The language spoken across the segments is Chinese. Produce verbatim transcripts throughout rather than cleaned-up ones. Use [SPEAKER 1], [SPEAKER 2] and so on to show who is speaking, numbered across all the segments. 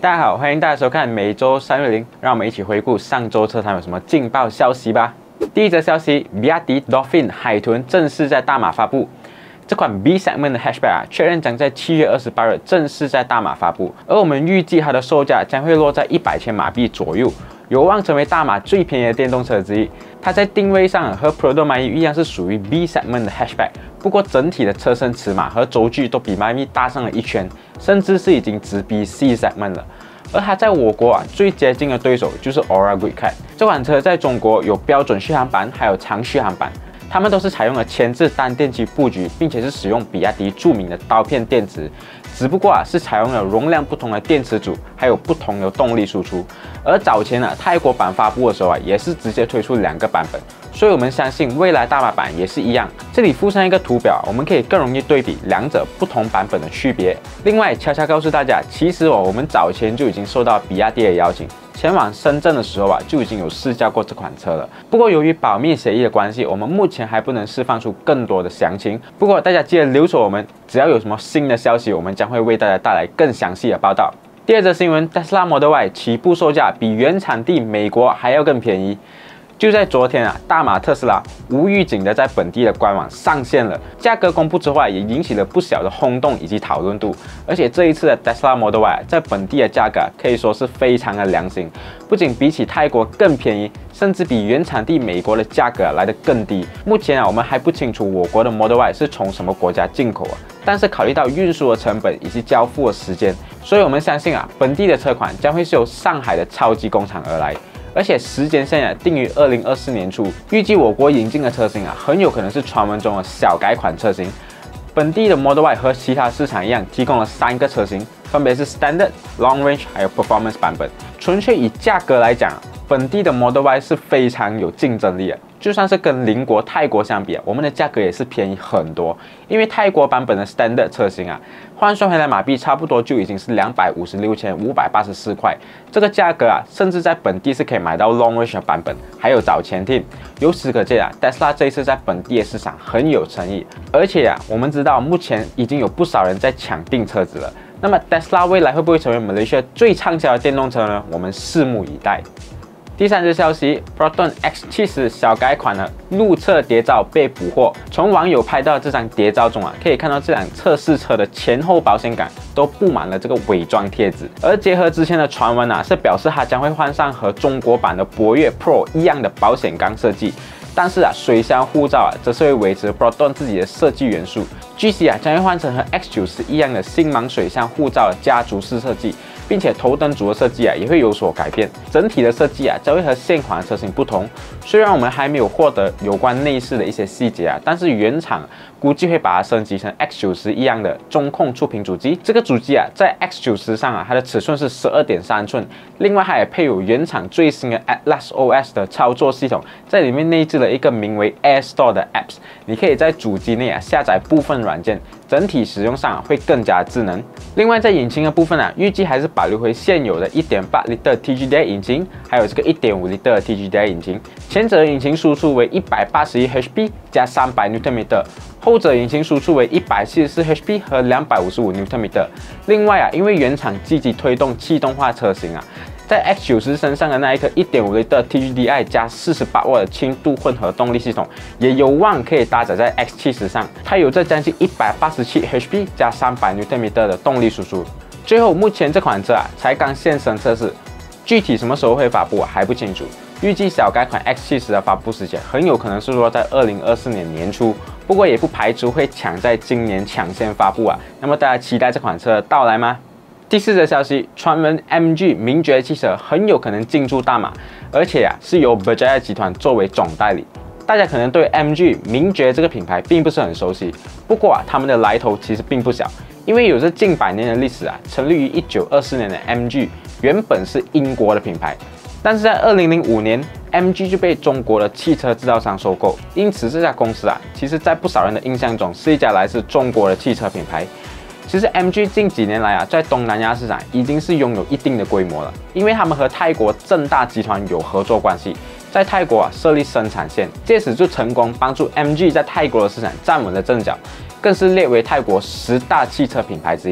[SPEAKER 1] 大家好，欢迎大家收看每周三六零，让我们一起回顾上周车坛有什么劲爆消息吧。第一则消息，比亚迪 Dolphin 海豚正式在大马发布。这款 B segment 的 hatchback 啊，确认将在七月二十八日正式在大马发布，而我们预计它的售价将会落在一百千马币左右，有望成为大马最便宜的电动车之一。它在定位上和 Prado Mini 一样是属于 B segment 的 hatchback， 不过整体的车身尺码和轴距都比 Mini 大上了一圈，甚至是已经直逼 C segment 了。而它在我国啊最接近的对手就是 Aura Greekcat。这款车在中国有标准续航版，还有长续航版。 它们都是采用了前置单电机布局，并且是使用比亚迪著名的刀片电池，只不过啊是采用了容量不同的电池组，还有不同的动力输出。而早前啊泰国版发布的时候啊，也是直接推出两个版本，所以我们相信未来大马版也是一样。这里附上一个图表，我们可以更容易对比两者不同版本的区别。另外，悄悄告诉大家，其实哦我们早前就已经收到比亚迪的邀请。 前往深圳的时候啊，就已经有试驾过这款车了。不过由于保密协议的关系，我们目前还不能释放出更多的详情。不过大家记得留守我们，只要有什么新的消息，我们将会为大家带来更详细的报道。第二则新闻 ，Tesla Model Y 起步售价比原产地美国还要更便宜。 就在昨天啊，大马特斯拉无预警的在本地的官网上线了。价格公布之后，也引起了不小的轰动以及讨论度。而且这一次的 Tesla Model Y 在本地的价格可以说是非常的良心，不仅比起泰国更便宜，甚至比原产地美国的价格来得更低。目前啊，我们还不清楚我国的 Model Y 是从什么国家进口啊。但是考虑到运输的成本以及交付的时间，所以我们相信啊，本地的车款将会是由上海的超级工厂而来。 而且时间线啊定于二零二四年初，预计我国引进的车型啊很有可能是传闻中的小改款车型。本地的 Model Y 和其他市场一样，提供了三个车型，分别是 Standard、Long Range 还有 Performance 版本。纯粹以价格来讲，本地的 Model Y 是非常有竞争力的。 就算是跟邻国泰国相比啊，我们的价格也是便宜很多。因为泰国版本的 Standard 车型啊，换算回来马币差不多就已经是两百五十六千五百八十四块。这个价格啊，甚至在本地是可以买到 Long Range 版本，还有早前听。由此可见啊 ，Tesla 这一次在本地的市场很有诚意。而且啊，我们知道目前已经有不少人在抢订车子了。那么 Tesla 未来会不会成为马来西亚最畅销的电动车呢？我们拭目以待。 第三则消息 ，Proton X 七十小改款的路侧谍照被捕获。从网友拍到这张谍照中啊，可以看到这辆测试车的前后保险杆都布满了这个伪装贴纸。而结合之前的传闻啊，是表示它将会换上和中国版的博越 Pro 一样的保险杠设计。但是啊，水箱护罩啊，则是会维持 Proton 自己的设计元素。据悉啊，将会换成和 X 九十一样的星芒水箱护罩的家族式设计。 并且头灯组的设计啊也会有所改变，整体的设计啊将会和现款车型不同。虽然我们还没有获得有关内饰的一些细节啊，但是原厂估计会把它升级成 X 九十一样的中控触屏主机。这个主机啊在 X 九十上啊，它的尺寸是 十二点三寸，另外它也配有原厂最新的 Atlas O S 的操作系统，在里面内置了一个名为 Air Store 的 Apps， 你可以在主机内啊下载部分软件，整体使用上、啊、会更加智能。另外在引擎的部分啊，预计还是 保留回现有的 一点八 L T G D I 引擎，还有这个 一点五 L T G D I 引擎。前者的引擎输出为一百八十一 H P 加三百牛顿米，后者引擎输出为一百七十四 H P 和两百五十五牛顿米。另外啊，因为原厂积极推动气动化车型啊，在 X 九十身上的那一颗 一点五 L T G D I 加四十八瓦的轻度混合动力系统，也有望可以搭载在 X 七十上。它有着将近一百八十七 H P 加三百牛顿米的动力输出。 最后，目前这款车啊才刚现身测试，具体什么时候会发布啊还不清楚。预计小改款 X 七十的发布时间很有可能是落在二零二四年年初，不过也不排除会抢在今年抢先发布啊。那么大家期待这款车的到来吗？第四则消息，传闻 M G 名爵汽车很有可能进驻大马，而且啊是由 Berjaya 集团作为总代理。 大家可能对 M G 名爵这个品牌并不是很熟悉，不过啊，他们的来头其实并不小，因为有着近百年的历史啊。成立于一九二四年的 M G 原本是英国的品牌，但是在二零零五年 ，M G 就被中国的汽车制造商收购，因此这家公司啊，其实在不少人的印象中是一家来自中国的汽车品牌。 其实 M G 近几年来啊，在东南亚市场已经是拥有一定的规模了，因为他们和泰国正大集团有合作关系，在泰国啊设立生产线，借此就成功帮助 M G 在泰国的市场站稳了阵脚，更是列为泰国十大汽车品牌之一。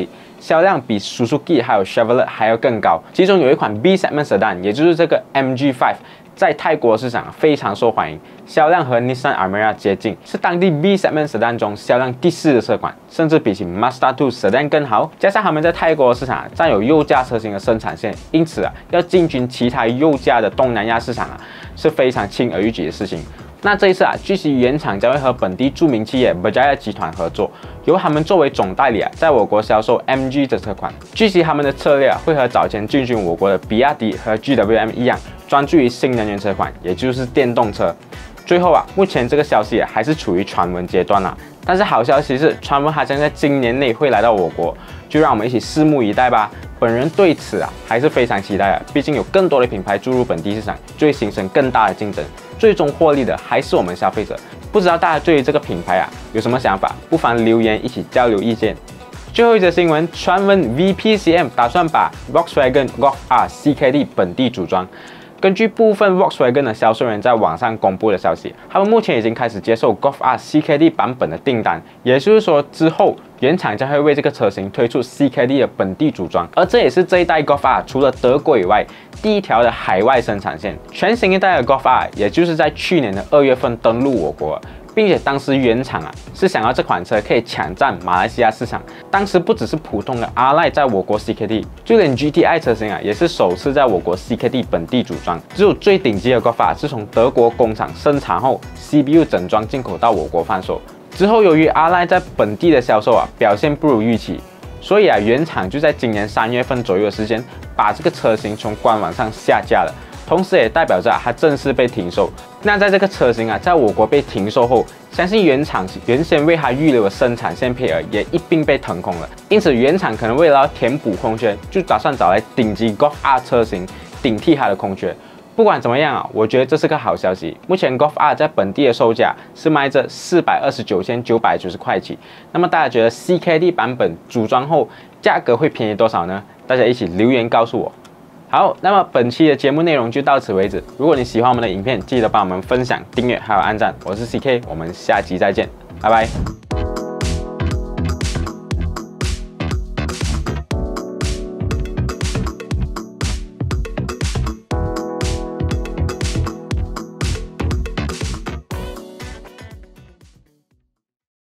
[SPEAKER 1] 销量比 Suzuki 还有 Chevrolet 还要更高。其中有一款 B segment sedan， 也就是这个 M G 五， 在泰国市场非常受欢迎，销量和 Nissan Almera 接近，是当地 B segment sedan 中销量第四的车款，甚至比起 Mazda 二 sedan 更好。加上他们在泰国市场占有右驾车型的生产线，因此啊，要进军其他右驾的东南亚市场啊，是非常轻而易举的事情。那这一次啊，据悉原厂将会和本地著名企业 Berjaya 集团合作，由他们作为总代理啊，在我国销售 M G 的车款。据悉他们的策略啊，会和早前进军我国的比亚迪和 G W M 一样，专注于新能源车款，也就是电动车。最后啊，目前这个消息啊还是处于传闻阶段啊，但是好消息是，传闻它将在今年内会来到我国，就让我们一起拭目以待吧。本人对此啊还是非常期待的，毕竟有更多的品牌注入本地市场，就会形成更大的竞争，最终获利的还是我们消费者。不知道大家对于这个品牌啊有什么想法？不妨留言一起交流意见。最后一则新闻，传闻 V P C M 打算把 Volkswagen Golf R C K D 本地组装。根据部分 Volkswagen 的销售人在网上公布的消息，他们目前已经开始接受 Golf R C K D 版本的订单，也就是说之后原厂将会为这个车型推出 C K D 的本地组装，而这也是这一代 Golf R 除了德国以外第一条的海外生产线。全新一代的 Golf R 也就是在去年的二月份登陆我国，并且当时原厂啊是想要这款车可以抢占马来西亚市场。当时不只是普通的 R-Line 在我国 C K D， 就连 G T I 车型啊也是首次在我国 C K D 本地组装。只有最顶级的 Golf R 是从德国工厂生产后 C B U 整装进口到我国贩售。之后由于 R-Line 在本地的销售啊表现不如预期，所以啊原厂就在今年三月份左右的时间把这个车型从官网上下架了。同时也代表着它正式被停售。那在这个车型啊，在我国被停售后，相信原厂原先为它预留的生产线配额也一并被腾空了。因此，原厂可能为了要填补空缺，就打算找来顶级 Golf R 车型顶替它的空缺。不管怎么样啊，我觉得这是个好消息。目前 Golf R 在本地的售价是卖着四百二十九千九百九十块起。那么大家觉得 C K D 版本组装后价格会便宜多少呢？大家一起留言告诉我。好，那么本期的节目内容就到此为止。如果你喜欢我们的影片，记得帮我们分享、订阅还有按赞。我是 C K， 我们下期再见，拜拜。